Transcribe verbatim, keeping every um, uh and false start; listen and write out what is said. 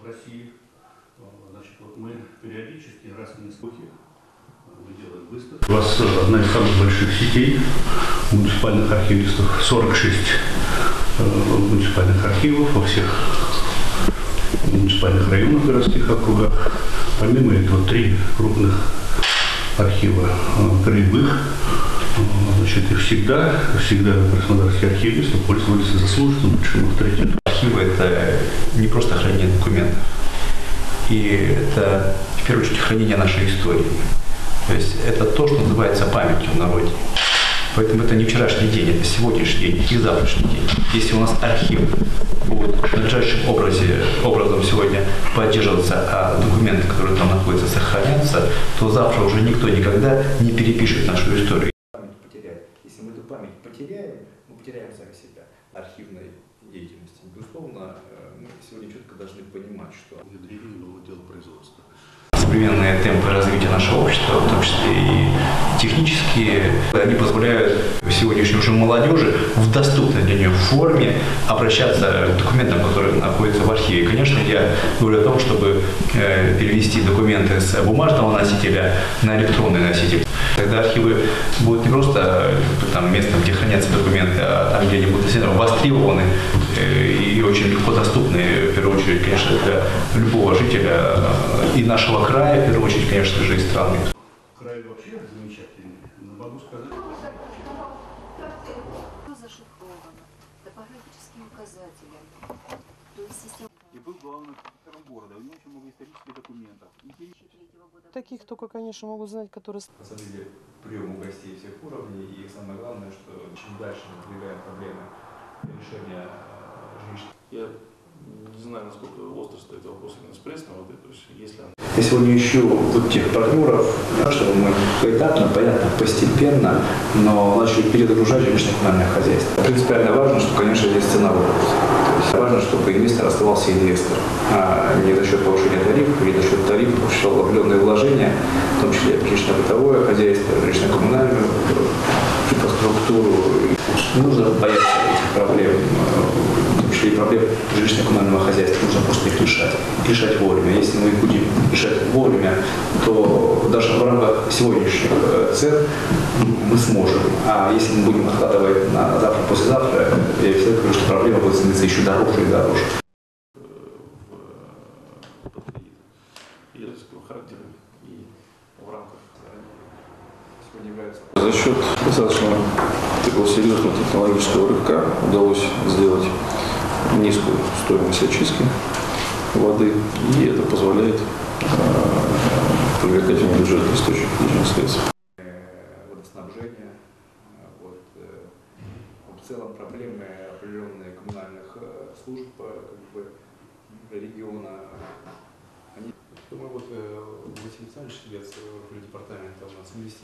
России. Значит, вот мы периодически, раз в несколько лет, мы делаем выставки. У вас одна из самых больших сетей муниципальных архивистов. сорок шесть муниципальных архивов во всех муниципальных районах, городских округах. Помимо этого, три крупных архива краевых. Значит, и всегда, всегда краснодарские архивисты пользовались заслуженным большим авторитетом. Архивы – это не просто хранение документов, и это, в первую очередь, хранение нашей истории. То есть это то, что называется памятью в народе. Поэтому это не вчерашний день, это сегодняшний день и завтрашний день. Если у нас архив будет надлежащим образе, образом сегодня поддерживаться, а документы, которые там находятся, сохранятся, то завтра уже никто никогда не перепишет нашу историю. Память потерять. Если мы эту память потеряем, мы потеряем сами себя архивной деятельности. Безусловно, мы сегодня четко должны понимать, что внедрение нового дела производства. Современные темпы развития нашего общества, в том числе и технические, они позволяют сегодняшней уже молодежи в доступной для нее форме обращаться к документам, которые находятся в архиве. Конечно, я говорю о том, чтобы перевести документы с бумажного носителя на электронный носитель. Тогда архивы будут не просто там, местом, где хранятся документы, а там, где они будут действительно востребованы и очень легко доступны, в первую очередь, конечно, для любого жителя и нашего края, в первую очередь, конечно же, и страны. Край вообще замечательный, но могу сказать. Зашифровано топографическим указателем. То есть система... И был главным архитектором города, у него очень много исторических документов. Таких только, конечно, могут знать, которые... На самом деле, прием у гостей всех уровней, и самое главное, что чем дальше мы продвигаем проблемы решения жилищных. Я не знаю, насколько остро стоит вопрос именно с пресной воды, то есть если она... Я сегодня ищу вот тех партнеров, чтобы мы поэтапно, понятно, постепенно, но начали перезагружать жилищно-коммунальное хозяйство. Принципиально важно, что, конечно, здесь ценовой вопрос. То есть важно, чтобы инвестор оставался инвестором, а не за счет повышения тарифов или за счет тарифов осуществлял определенные вложения, в том числе жилищно-бытовое хозяйство, жилищно-коммунальную инфраструктуру. Не нужно бояться этих проблем, в том числе и проблем жилищно-коммунального хозяйства. Нужно просто их решать. Решать вовремя. Если мы их будем решать вовремя, то даже в рамках сегодняшних цен мы сможем. А если мы будем откладывать на завтра, послезавтра, я всегда говорю, что проблема будет становиться еще дороже и дороже. характера и в рамках сегодня является. За счет достаточно такого серьезного технологического рывка удалось сделать низкую стоимость очистки воды, и это позволяет э, привлекать в бюджетный источник денежных средств. Водоснабжение, вот, в целом проблемы определенные коммунальных служб как бы, региона. Они... Думаю, вот Василий Александрович Швец, департамента у нас инвестиции.